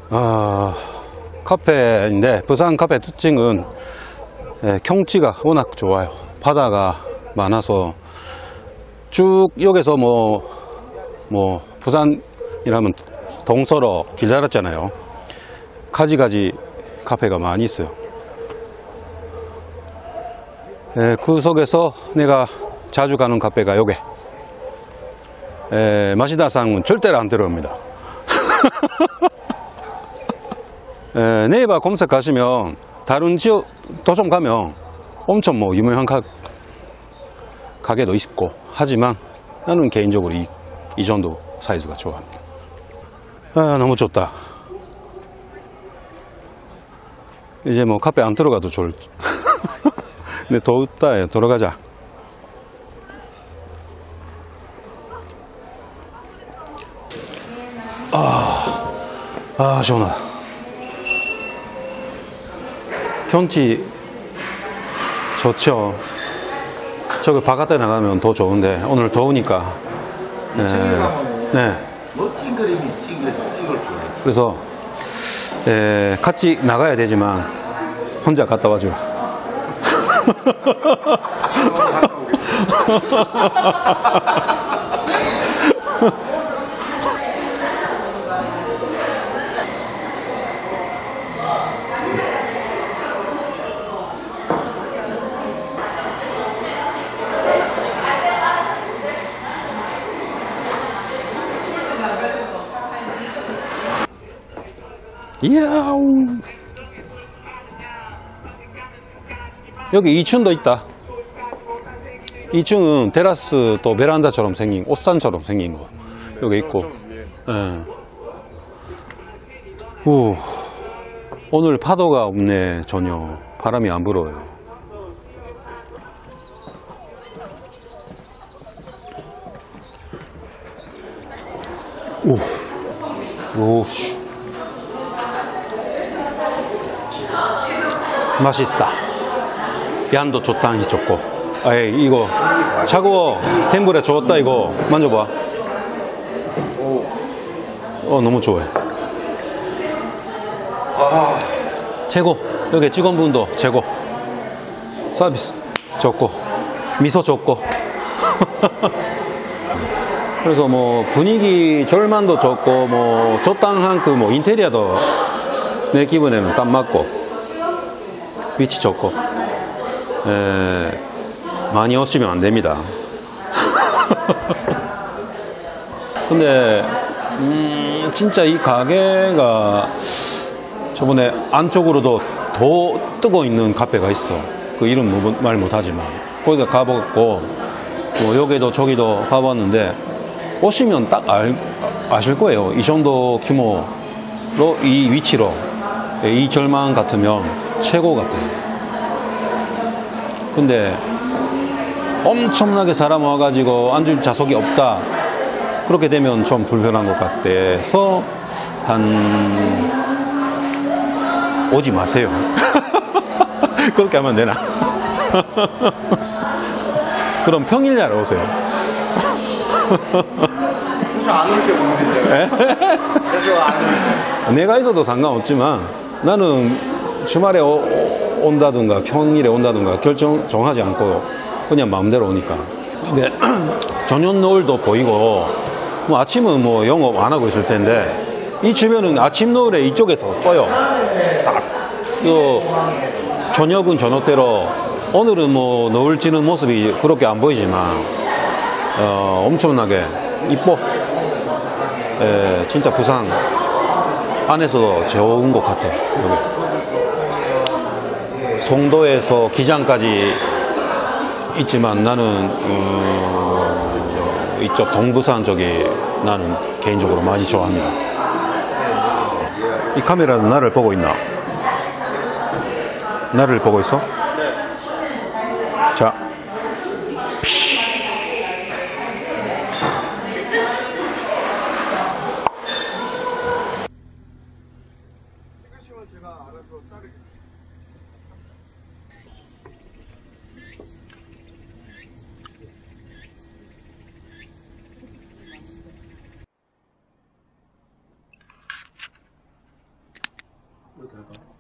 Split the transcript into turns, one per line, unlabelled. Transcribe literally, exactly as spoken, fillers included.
아, 카페인데 부산 카페 특징은 예, 경치가 워낙 좋아요. 바다가 많아서 쭉 여기서 뭐, 뭐 부산이라면 동서로 길 달았잖아요. 가지가지 카페가 많이 있어요. 예, 그 속에서 내가 자주 가는 카페가 요게 예, 마시다상은 절대로 안 들어옵니다. 예, 네이버 검색하시면 다른 지역 도점 가면 엄청 뭐 유명한 가, 가게도 있고 하지만 나는 개인적으로 이, 이 정도 사이즈가 좋아합니다. 아, 너무 좋다. 이제 뭐 카페 안 들어가도 좋을. 근데 덥다. 들어가자. 아, 아 시원하다. 경치 좋죠. 저기 바깥에 나가면 더 좋은데 오늘 더우니까. 네. 네.
멋진 그림이 찍을, 찍을 수 있어요.
그래서 에, 같이 나가야 되지만 혼자 갔다 와주라. 이야우. 여기 이 층도 있다. 이 층은 테라스 또 베란다처럼 생긴 옷산처럼 생긴 거 여기 있고. 네. 오, 오늘 파도가 없네. 전혀 바람이 안 불어요. 오, 오씨, 맛있다. 양도 적당히 좋고. 에이, 이거 차가워. 템브레 좋았다. 이거 만져봐. 어, 너무 좋아해. 최고. 여기 직원분도 최고. 서비스 좋고 미소 좋고. 그래서 뭐 분위기 절만도 좋고 뭐 적당한 그 뭐 인테리어도 내 기분에는 딱 맞고 위치 좋고. 에, 많이 오시면 안 됩니다. 근데 음, 진짜 이 가게가 저번에 안쪽으로도 더 뜨고 있는 카페가 있어. 그 이름 말 못하지만 거기다 가보고 뭐 여기도 저기도 가봤는데 오시면 딱 알, 아실 거예요. 이 정도 규모로 이 위치로 이 절망 같으면 최고 같아요. 근데 엄청나게 사람 와가지고 앉을 좌석이 없다. 그렇게 되면 좀 불편한 것 같아서 한 오지 마세요. 그렇게 하면 되나? 그럼 평일날 오세요.
그래서 안 올게 모르겠네요. 그래서 안 올게.
내가 있어도 상관없지만 나는 주말에 오, 온다든가 평일에 온다든가 결정 정하지 않고 그냥 마음대로 오니까. 근데 저녁 노을도 보이고 뭐 아침은 뭐 영업 안 하고 있을 텐데 이 주변은 아침 노을에 이쪽에 더 떠요. 딱 그 저녁은 저녁대로 오늘은 뭐 노을 지는 모습이 그렇게 안 보이지만 어, 엄청나게 이뻐. 에, 진짜 부산 안에서도 좋은 것 같아. 여기 송도에서 기장까지 있지만 나는 음, 이쪽 동부산 쪽이 나는 개인적으로 많이 좋아합니다. 이 카메라는 나를 보고 있나? 나를 보고 있어? 자,
제가 알아서 따르겠습니다.
그럴까?